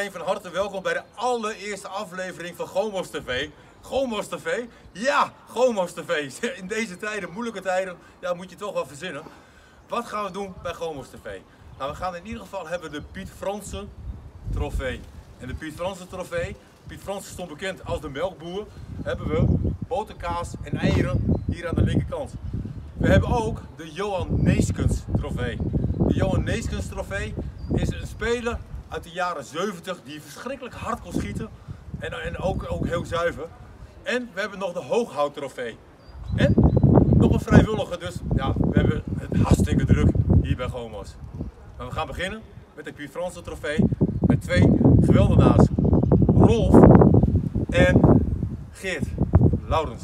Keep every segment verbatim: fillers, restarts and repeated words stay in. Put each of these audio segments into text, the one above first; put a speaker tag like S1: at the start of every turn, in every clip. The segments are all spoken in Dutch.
S1: iedereen van harte welkom bij de allereerste aflevering van Gomos T V. Gomos T V? Ja, Gomos T V. In deze tijden, moeilijke tijden, ja, moet je toch wel verzinnen. Wat gaan we doen bij Gomos T V? Nou, we gaan in ieder geval hebben de Piet Fransen trofee. En de Piet Fransen trofee, Piet Fransen stond bekend als de melkboer, hebben we boterkaas en eieren hier aan de linkerkant. We hebben ook de Johan Neeskens trofee. De Johan Neeskens trofee is een speler uit de jaren zeventig die verschrikkelijk hard kon schieten en, en ook, ook heel zuiver. En we hebben nog de Hooghout trofee. En nog een vrijwilliger, dus ja, we hebben het hartstikke druk hier bij Gomos. Maar we gaan beginnen met de Piet Fransen trofee met twee geweldenaars, Rolf en Geert Laurens.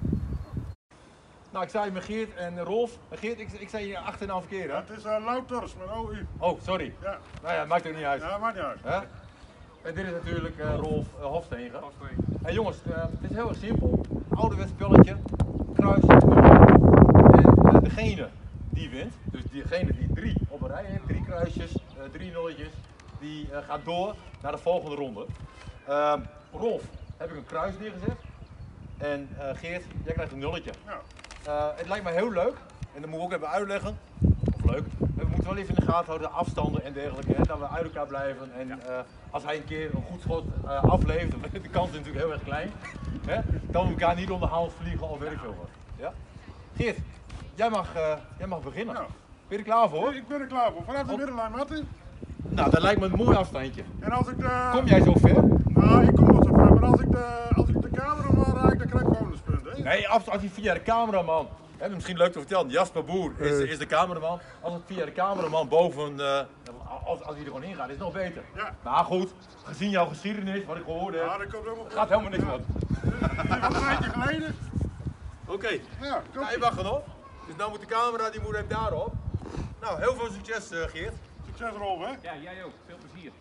S1: Nou, ik zei met Geert en Rolf. Geert, ik, ik zei je achternaam verkeerd, hè?
S2: Ja, het is uh, Louters met O U.
S1: Oh, sorry.
S2: Ja.
S1: Nou ja, maakt ook niet uit.
S2: Ja, maakt niet uit.
S1: Hè? En dit is natuurlijk uh, Rolf uh, Hofstegen.
S3: Hofstegen.
S1: En jongens, uh, het is heel erg simpel. Ouderwets spelletje, kruis en uh, degene die wint, dus diegene die drie op een rij heeft, drie kruisjes, uh, drie nulletjes, die uh, gaat door naar de volgende ronde. Uh, Rolf, heb ik een kruis neergezet. En uh, Geert, jij krijgt een nulletje.
S2: Ja.
S1: Uh, het lijkt me heel leuk, en dat moeten we ook even uitleggen, of leuk, we moeten wel even in de gaten houden, de afstanden en dergelijke, hè, dat we uit elkaar blijven. En uh, als hij een keer een goed schot uh, aflevert, de kans is natuurlijk heel erg klein, hè, dan we elkaar niet om de hals vliegen of weet ik veel wat. Ja? Geert, jij mag, uh, jij mag beginnen.
S2: Ja.
S1: Ben je er klaar voor?
S2: Ik ben er klaar voor. Vanaf de
S1: Oh.
S2: middenlijn, Martin.
S1: Nou, dat lijkt me een mooi afstandje.
S2: En als ik de...
S1: Kom jij zo ver?
S2: Nou, ik kom wel zo ver, maar als ik de, als ik de cameraman raak, dan krijg ik bonuspunten. Hè?
S1: Nee, als, als hij via de cameraman, hè, misschien leuk te vertellen, Jasper Boer is, is de cameraman. Als het via de cameraman boven, uh, als, als hij er gewoon in gaat, is het nog beter.
S2: Ja.
S1: Maar goed, gezien jouw geschiedenis, wat ik gehoord heb,
S2: Ja, dat komt helemaal goed.
S1: gaat helemaal niks van.
S2: Die was een tijdje geleden.
S1: Oké, okay.
S2: Ja, komt
S1: nou, je mag nog. Dus nou moet de camera, die moet even daarop. Nou, heel veel succes uh, Geert.
S2: Succes Rolf, hè?
S3: Ja, jij ook. Veel plezier.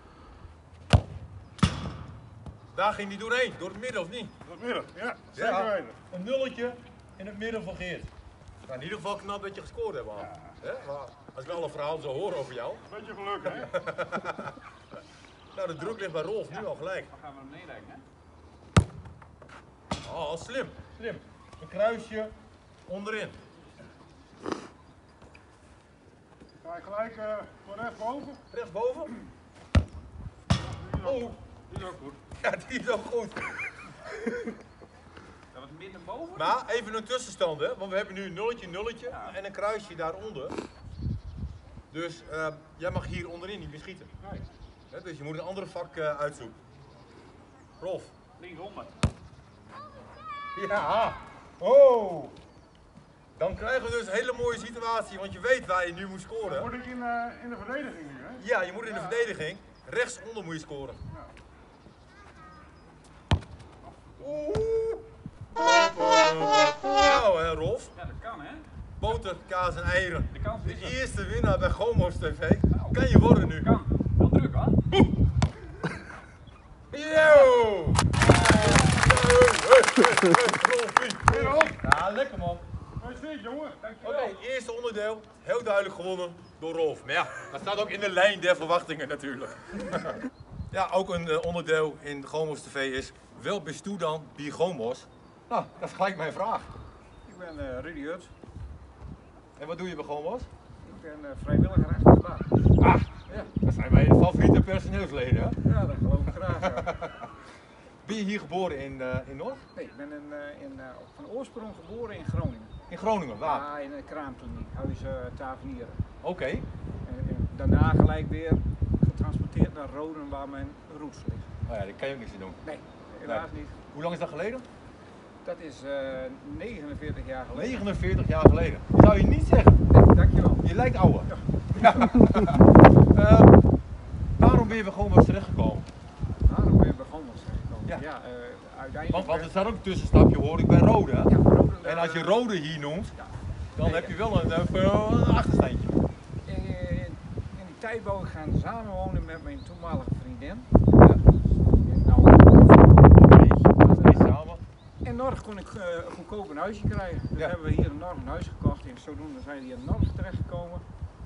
S1: Daar ging die doorheen, door het midden of niet?
S2: Dat midden, ja, zeker
S1: Ja,
S2: weten.
S1: een nulletje in het midden van Geert. Nou, in ieder geval knap dat je gescoord hebt al.
S2: Ja.
S1: Hè? Maar als ik alle verhalen zo hoor over jou.
S2: Beetje geluk, hè?
S1: Nou, de druk ligt bij Rolf nu al gelijk.
S3: Dan gaan we hem neerleggen, hè?
S1: Oh, slim, slim. Een kruisje onderin.
S2: Ga ik gelijk uh, voor rechtsboven.
S1: Rechtsboven.
S2: Die is ook,
S1: Oh,
S2: die is ook goed.
S1: ja, die is ook goed.
S3: Dat was midden boven.
S1: Maar even een tussenstand, hè? Want we hebben nu een nulletje, nulletje
S3: Ja.
S1: en een kruisje daaronder. Dus uh, jij mag hier onderin niet meer schieten.
S2: Nee.
S1: Hè? Dus je moet een andere vak uh, uitzoeken. Rolf.
S3: linkshonderd.
S1: Ja. Oh. Dan krijgen we dus een hele mooie situatie, want je weet waar je nu moet scoren.
S2: Word ik in, uh, in de verdediging nu, hè?
S1: Ja, je moet in de verdediging. Rechtsonder moet je scoren.
S2: Ja.
S1: Oeh. Nou hè Rolf,
S3: Ja, dat kan, hè?
S1: boter, kaas en eieren.
S3: De kans is
S1: De
S3: er.
S1: eerste winnaar bij Gomos T V. Kan je worden nu.
S3: Kan. Wel druk, hoor.
S1: Yo!
S2: Weer op.
S1: Ja, lekker man.
S2: Gefeliciteerd, jongen.
S1: Oké,
S3: Dankjewel.
S1: eerste onderdeel. Heel duidelijk gewonnen door Rolf. Maar ja, dat staat ook in de lijn der verwachtingen natuurlijk. Ja, ook een uh, onderdeel in Gomos T V is, wel bist u dan bij Gomos? Nou, dat is gelijk mijn vraag.
S4: Ik ben uh, Rudy Hut.
S1: En wat doe je bij Gomos?
S4: Ik ben uh, vrijwilliger achter de baan.
S1: Ah, ja, dat zijn mijn favoriete personeelsleden, hè?
S4: Ja, dat geloof ik graag. Ja.
S1: Ben je hier geboren in, uh, in Noord?
S4: Nee, ik ben in, uh, in, uh, van oorsprong geboren in Groningen.
S1: In Groningen, waar?
S4: Ja, in een kraamkliniek, huis uh, Tavernieren.
S1: Oké.
S4: En, en daarna gelijk weer getransporteerd naar Roden waar mijn roots ligt.
S1: Oh ja, daar kan je ook niks aan doen.
S4: Nee, helaas niet.
S1: Hoe lang is dat geleden?
S4: Dat is uh, negenenveertig jaar geleden.
S1: negenenveertig jaar geleden. Dat zou je niet zeggen.
S4: Nee, dankjewel.
S1: Je lijkt ouder. Ja. uh, waarom ben je bij Gomos terechtgekomen?
S4: Waarom ben je bij Gomos terechtgekomen?
S1: Ja.
S4: Ja, uh, uiteindelijk...
S1: Want, want er staat ook een tussenstapje, hoor ik, bij Rode. Hè?
S4: Ja, Rode,
S1: En als je
S4: uh,
S1: Rode hier noemt,
S4: ja.
S1: dan
S4: Nee,
S1: heb je wel een, een, een achterstandje.
S4: In, in, in die tijd wou ik gaan samenwonen met mijn toenmalige vriendin.
S1: Ja.
S4: En nou,
S1: Oké, samen.
S4: in Norg kon ik uh, goedkoop een huisje krijgen. Dus
S1: Ja.
S4: hebben we hier in Norg een huis gekocht. En zodoende zijn we hier in Norg terechtgekomen.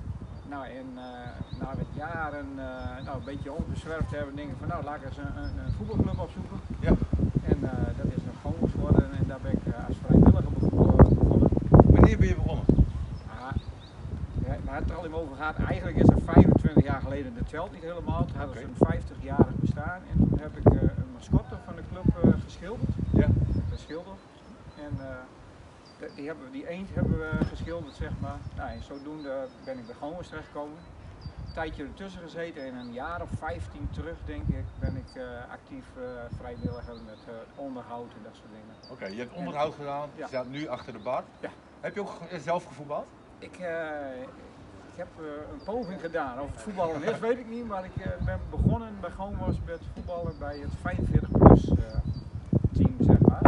S4: nou, en uh, na wat jaren uh, nou, een beetje onbezwerfd hebben, denk ik van nou, laat ik eens een, een, een voetbalclub opzoeken.
S1: Ja.
S4: En uh, dat is een Gommers geworden en daar ben ik uh, als vrijwilliger begonnen.
S1: Wanneer ben je begonnen?
S4: Ja, ja, waar het er al in over gaat, eigenlijk is het vijfentwintig jaar geleden, dat telt niet helemaal. Toen hadden ze een vijftigjarig bestaan en toen heb ik uh, een mascotte van de club uh, geschilderd.
S1: Ja.
S4: Geschilderd. En, uh, Die, hebben, die eend hebben we geschilderd, zeg maar. Nou, en zodoende ben ik bij Gommers terechtgekomen. Een tijdje ertussen gezeten en een jaar of vijftien terug, denk ik, ben ik uh, actief uh, vrijwilliger met uh, onderhoud en dat soort dingen.
S1: Oké, okay, je hebt onderhoud en, gedaan, je ja. staat nu achter de bar.
S4: Ja.
S1: Heb je ook zelf gevoetbald?
S4: Ik, uh, ik heb uh, een poging gedaan. Of het voetballen is, weet ik niet, maar ik uh, ben begonnen bij Gommers met voetballen bij het vijfenveertig plus uh, team, zeg maar.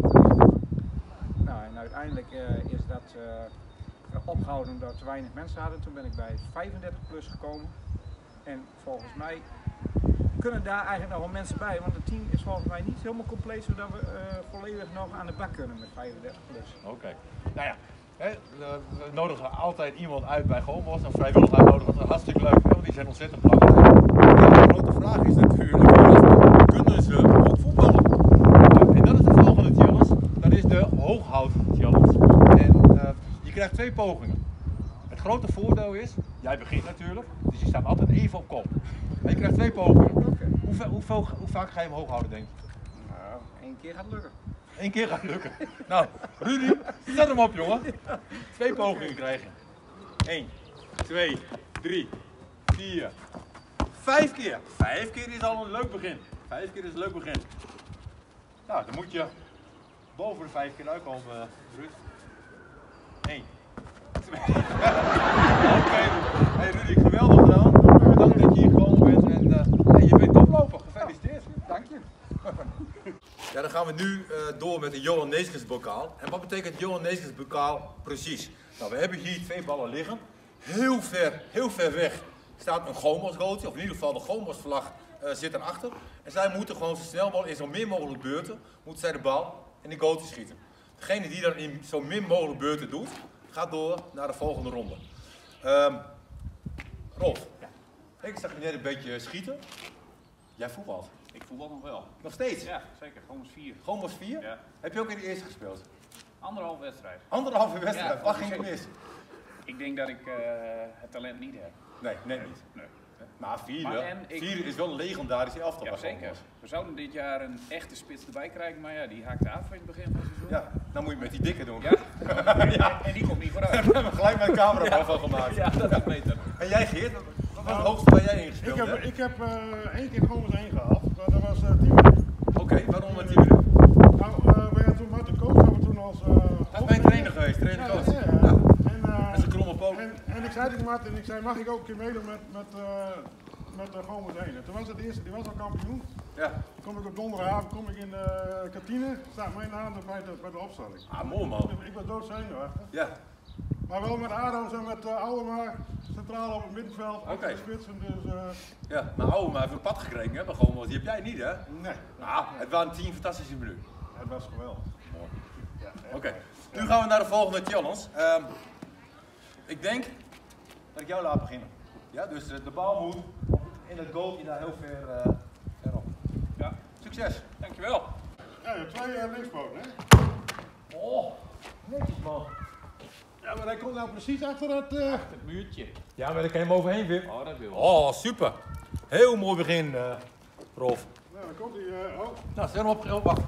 S4: Nou, en uiteindelijk uh, is dat uh, opgehouden omdat we te weinig mensen hadden. Toen ben ik bij vijfendertig plus gekomen. En volgens mij kunnen daar eigenlijk nog wel mensen bij, want het team is volgens mij niet helemaal compleet zodat we uh, volledig nog aan de bak kunnen met vijfendertig plus.
S1: Oké. Okay. Nou ja, hè, we nodigen altijd iemand uit bij Gommers, een vrijwilliger uitnodigen, want dat is hartstikke leuk, hè, want die zijn ontzettend belangrijk. Ja, de grote vraag is natuurlijk, kunnen ze ook voetballen? Uh, en dat is de volgende challenge. Dat is de hooghoud challenge. En uh, je krijgt twee pogingen. Het grote voordeel is, jij begint natuurlijk, dus je staat altijd even op kop. Maar je krijgt twee pogingen.
S4: Okay.
S1: Hoe, hoe, hoe, hoe vaak ga je hem hoog houden, denk je?
S4: Nou, één keer gaat het lukken.
S1: Eén keer gaat het lukken. Nou, Rudy, zet hem op, jongen. Twee pogingen krijgen. Eén, twee, drie, vier, vijf keer. Vijf keer is al een leuk begin. Vijf keer is een leuk begin. Nou, dan moet je boven de vijf keer uitkomen, uh, Ruud. Eén. Twee. Oké. Okay. Hey Rudy, geweldig gedaan. Bedankt dat je hier gewoon bent en uh, hey, je bent koploper. Gefeliciteerd.
S4: Dank je.
S1: Ja, dan gaan we nu uh, door met de Johan Neeskens bokaal. En wat betekent Johan Neeskens bokaal precies? Nou, we hebben hier twee ballen liggen. Heel ver, heel ver weg staat een Gommers-gootje, of in ieder geval de Gommers-vlag uh, zit erachter. En zij moeten gewoon zo snel mogelijk in zo min mogelijk beurten, moeten zij de bal in die gootje schieten. Degene die dat in zo min mogelijk beurten doet, gaat door naar de volgende ronde. Um, Rolf, ja. Ik zag je net een beetje schieten. Jij voetbalt.
S3: Ik voetbal nog wel.
S1: Nog steeds?
S3: Ja, zeker. Gommers vier.
S1: Gommers vier?
S3: Ja.
S1: Heb je ook in de eerste gespeeld?
S3: Anderhalve wedstrijd.
S1: Anderhalve wedstrijd?
S3: Ja,
S1: wat ging er mis?
S3: Ik denk dat ik uh, het talent niet heb.
S1: Nee, nee niet.
S3: Nee.
S1: Maar vierde,
S3: maar ik,
S1: vierde is wel een legendarische elftal.
S3: Ja, zeker. We zouden dit jaar een echte spits erbij krijgen, maar ja, die haakte af in het begin van het seizoen.
S1: Ja, dan moet je met die dikke doen.
S3: Ja, ja. En die komt niet vooruit.
S1: We hebben gelijk met een camera ja. van gemaakt.
S3: Ja, dat is beter.
S1: En jij Geert, wat was het hoogste waar jij ingespeeld
S2: Ik heb,
S1: hebt?
S2: ik heb uh, één keer Gommers één gehaald, maar dat was uh, tien minuten.
S1: Oké, okay, waarom met tien minuten?
S2: Nou, uh, we hadden toen met de coach, hebben we toen als... Uh,
S1: Hij is mijn trainer geweest, trainer
S2: ja,
S1: coach.
S2: Ja, ja. Ja. En, uh,
S1: dat is een kromme poot.
S2: En, en ik zei tegen Martin, ik zei, mag ik ook een keer meedoen met, met, uh, met uh, Gommers één? En toen was het de eerste, die was al kampioen.
S1: Ja.
S2: Kom ik op donderdagavond, kom ik in de kantine, staat mijn naam er bij de, bij de opstelling.
S1: Ah, mooi man.
S2: Ik, ik was doodzenuwachtig.
S1: Ja.
S2: Maar wel met Ado's en met uh, Ouwema, centraal op het middenveld,
S1: Oké.
S2: okay. spitsen, dus... Uh...
S1: Ja, maar Ouwema heeft een pad gekregen, hè, maar gewoon, die heb jij niet, hè?
S2: Nee.
S1: Nou, het waren tien fantastische minuten.
S2: Het was geweldig.
S1: Mooi. Ja, Oké, okay. Nu gaan we naar de volgende challenge. Um, ik denk dat ik jou laat beginnen. Ja, dus uh, de bal moet in het goaltje daar heel ver, uh, ver op. Ja, succes.
S3: Dankjewel.
S2: Ja, je hebt twee uh, linkspoten, hè?
S1: Oh, netjes man.
S2: Ja, maar hij komt nou precies achter dat... Uh...
S3: Achter het muurtje.
S1: Ja, maar daar kan je hem overheen, Wim.
S3: Oh, dat wil ik.
S1: Oh, super. Heel mooi begin, uh, Rolf.
S2: Nou, dan komt hij... Uh... Oh.
S1: Nou, zet hem op. Oh, wacht.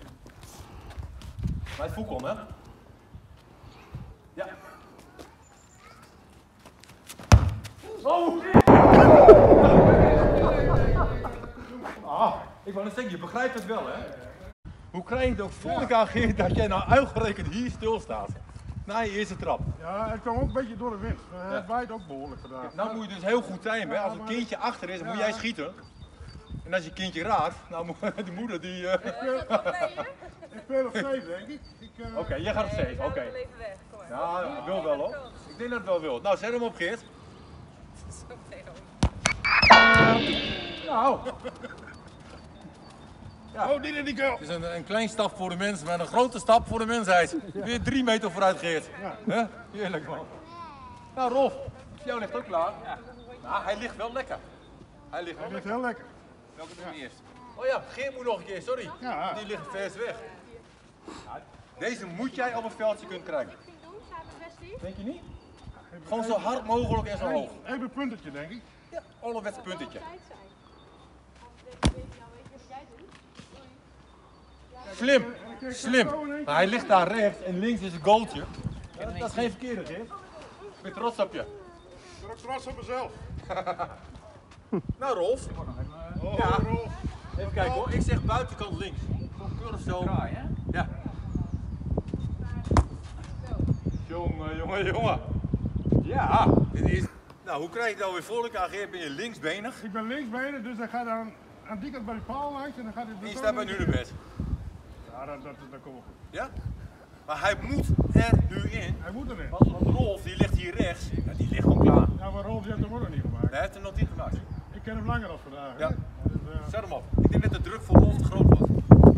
S1: Bij het voetbal, hè? Ja. Oh! Ah, ik wou net zeggen, je begrijpt het wel, hè? Hoe krijg je het ook voor elkaar, Geert, dat jij nou uitgerekend hier stilstaat? Na je eerste trap.
S2: Ja, het kwam ook een beetje door de wind. Uh, het
S1: Ja.
S2: waait ook behoorlijk vandaag.
S1: Nou moet je dus heel goed timen, hè? Als een kindje achter is, dan moet jij schieten. En als je kindje raakt, nou moet de moeder die... Uh...
S2: Ik speel, ik speel op zeven, denk ik. ik uh...
S1: Oké, okay, jij gaat op zeven, oké. Okay.
S5: Even weg, kom maar.
S1: Ja, dat wil wel hoor. Ik denk dat het wel wil. Nou, zet hem op, Geert.
S5: Zo veel.
S1: Nou. Ja.
S2: Oh, die in die goal.
S1: Het is een, een klein stap voor de mens, maar een grote stap voor de mensheid. Weer drie meter vooruit, Geert.
S2: Ja.
S1: Huh? Heerlijk man. Nou, Rolf, jou ligt ook klaar. Ja. Nou, hij ligt wel lekker. Hij ligt wel
S2: Hij ligt
S1: lekker.
S2: heel lekker.
S3: Welke doen we eerst?
S1: Oh ja, Geert moet nog een keer, sorry.
S2: Ja.
S1: Die ligt vers weg. Ja, deze moet jij op een veldje kunnen krijgen. Denk je niet? Gewoon zo hard mogelijk en zo hoog.
S2: Even een puntetje, denk ik.
S1: Ja, ouderwets puntetje. Slim, slim. Maar hij ligt daar rechts en links is een goaltje. Ja, dat, dat is geen verkeerde, Geert. Ik ben trots op je.
S2: Ik ben ook trots op mezelf.
S1: Nou, Rolf.
S2: Oh,
S1: Ja.
S2: Rolf.
S1: Even kijken hoor. Ik zeg buitenkant links. Gewoon keurig zo.
S3: Draai, hè?
S1: Ja. Jongen, jongen, jongen. Ja, dit is... Nou, hoe krijg je het nou weer voor elkaar, Geert? Ben je linksbenig?
S2: Ik ben linksbenen, dus hij gaat aan, aan die kant bij die paal langs en dan gaat hij...
S1: En je staat bij Nunebed.
S2: Ja, dat, dat, dat komt wel goed.
S1: Ja? Maar hij moet er nu in.
S2: Hij moet erin.
S1: Want, want Rolf, die ligt hier rechts. Ja, die ligt gewoon klaar.
S2: Ja, maar Rolf, die heeft hem ook nog niet gemaakt.
S1: Hij heeft hem nog niet gemaakt.
S2: Ik ken hem langer dan vandaag. hè.
S1: Ja.
S2: Dus, eh,
S1: Zet hem op. Ik denk dat de druk voor Rolf te groot was.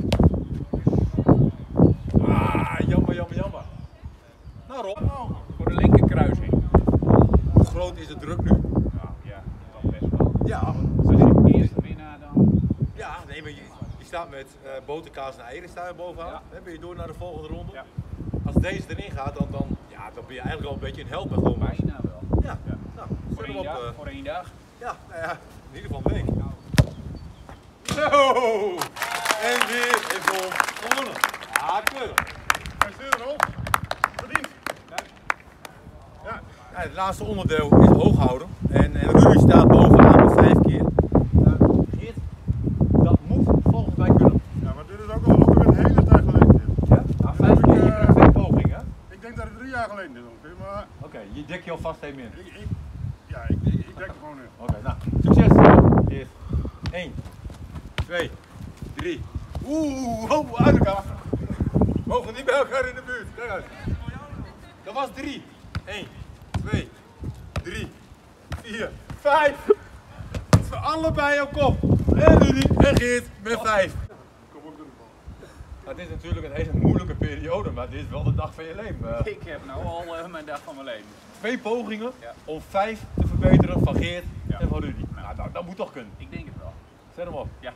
S1: Ah, jammer, jammer, jammer. Nou Rob,
S3: Voor de linker kruising.
S1: hoe groot is de druk nu?
S3: Nou ja, dat best wel.
S1: Ja,
S3: Dus als je de eerste winnaar dan.
S1: ja nee, maar je, je staat met uh, boterkaas en eieren staan je bovenaan.
S3: Ja.
S1: Dan ben je door naar de volgende ronde.
S3: Ja.
S1: Als deze erin gaat, dan, dan, ja, dan ben je eigenlijk al een beetje een held bij gewoon.
S3: Bijna wel.
S1: Ja,
S3: Ja.
S1: nou,
S3: Voor
S1: zet hem
S3: één,
S1: op.
S3: dag,
S1: uh,
S3: voor één dag.
S1: ja, nou ja, in ieder geval een week. Zo! En weer heeft Rolf gewonnen. Ja, keurig.
S2: Hij zit er, Rolf. Verdiend. Ja.
S1: Ja, het laatste onderdeel is hoog houden. En, en Rudy staat bovenaan met vijf keer. Nou, Geert, dat moet volgens mij kunnen.
S2: Ja, maar dit is ook al ook alweer een hele tijd geleden. dit.
S1: Ja? Nou, vijf keer, je krijgt twee pogingen. Oké,
S2: Ik denk dat het drie jaar geleden is ongeveer, maar
S1: okay, je dek je alvast even in.
S2: ik, ik, ja, ik, ik, ik denk er gewoon in.
S1: Oké, okay, nou, succes. Geert. één, twee, drie. Oeh, oh, uit elkaar. Mogen niet bij elkaar in de buurt. Kijk uit. Dat was drie. één, twee, drie, vier, vijf. Voor allebei op kop. En Rudy en Geert met vijf.
S2: Kom ook door de bal.
S1: Nou, het is natuurlijk een hele moeilijke periode, maar dit is wel de dag van je leven. Uh,
S3: Ik heb nou al uh, mijn dag van mijn leven.
S1: twee pogingen
S3: Ja.
S1: om vijf te verbeteren van Geert
S3: Ja.
S1: en van Rudy. Nou, dat, dat moet toch kunnen.
S3: Ik denk het wel.
S1: Zet hem op.
S3: Ja.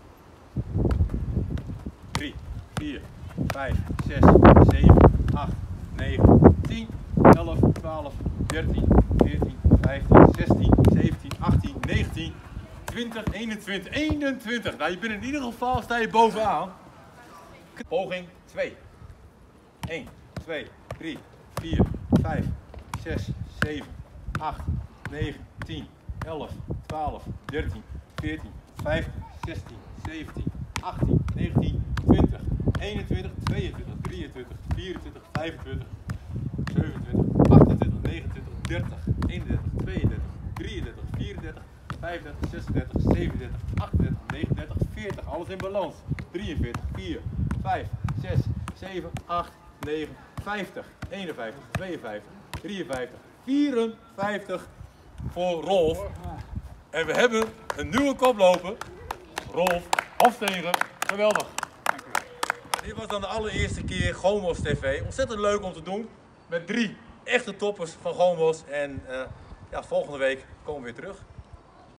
S1: drie, vier, vijf, zes, zeven, acht, negen, tien, elf, twaalf, dertien, veertien, vijftien, zestien, zeventien, achttien, negentien, twintig, eenentwintig, eenentwintig. Nou, je bent in ieder geval sta je bovenaan. Poging twee. één, twee, drie, vier, vijf, zes, zeven, acht, negen, tien, elf, twaalf, dertien, veertien, vijftien, zestien, zeventien, achttien, negentien, twintig, eenentwintig, tweeëntwintig, drieëntwintig, vierentwintig, vijfentwintig, zevenentwintig, achtentwintig, negenentwintig, dertig, eenendertig, tweeëndertig, drieëndertig, vierendertig, vijfendertig, zesendertig, zevenendertig, achtendertig, negenendertig, veertig. Alles in balans. drieënveertig, vier, vijf, zes, zeven, acht, negen, vijftig, eenenvijftig, tweeënvijftig, drieënvijftig, vierenvijftig voor Rolf. En we hebben een nieuwe koploper. Rolf Hofstegen. Geweldig. Dit was dan de allereerste keer Gomos T V. Ontzettend leuk om te doen. Met drie echte toppers van Gomos. En uh, ja, volgende week komen we weer terug.